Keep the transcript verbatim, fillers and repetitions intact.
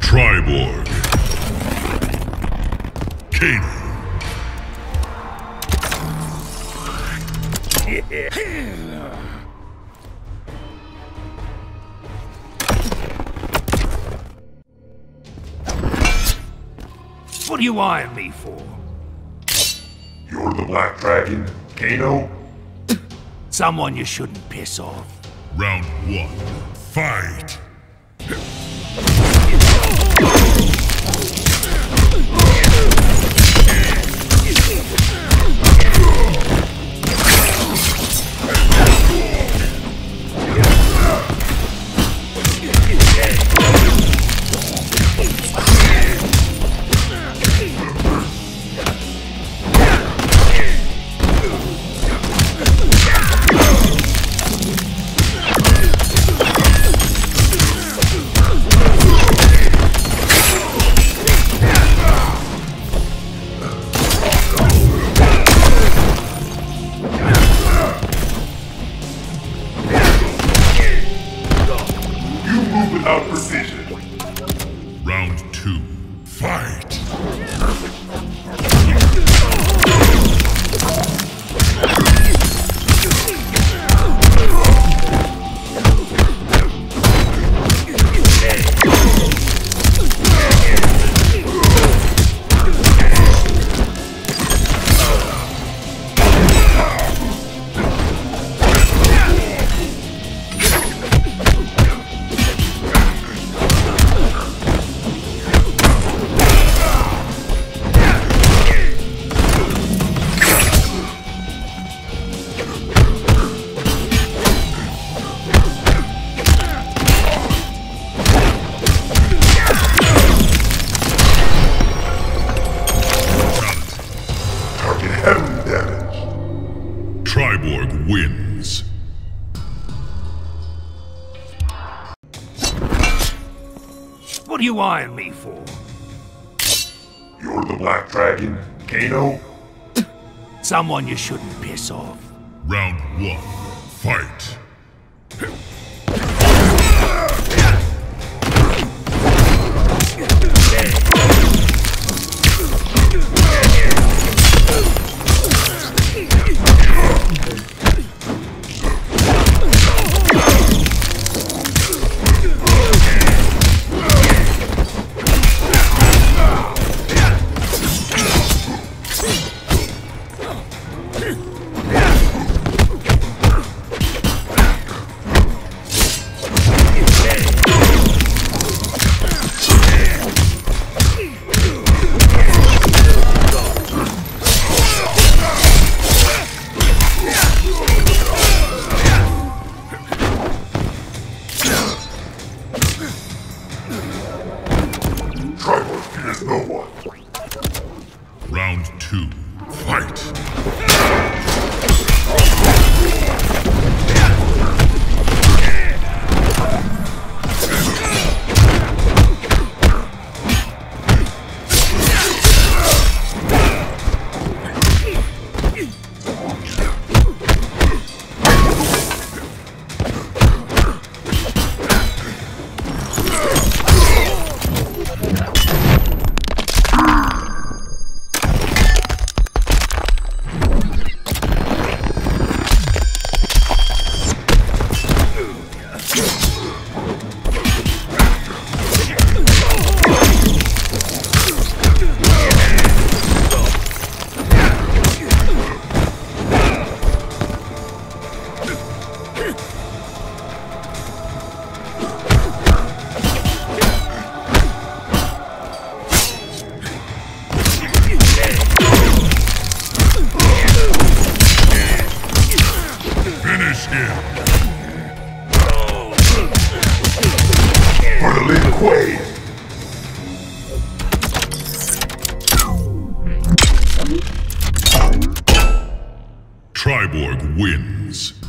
Triborg. Kano. What are you eyeing me for? You're the Black Dragon, Kano? Someone you shouldn't piss off. Round one. Fight! Without precision. Round two. Fight! Triborg wins. What are you eyeing me for? You're the Black Dragon, Kano? Someone you shouldn't piss off. Round one. Fight! No one. Round two. Fight! Finish him! For the Lin Kuei! Triborg wins.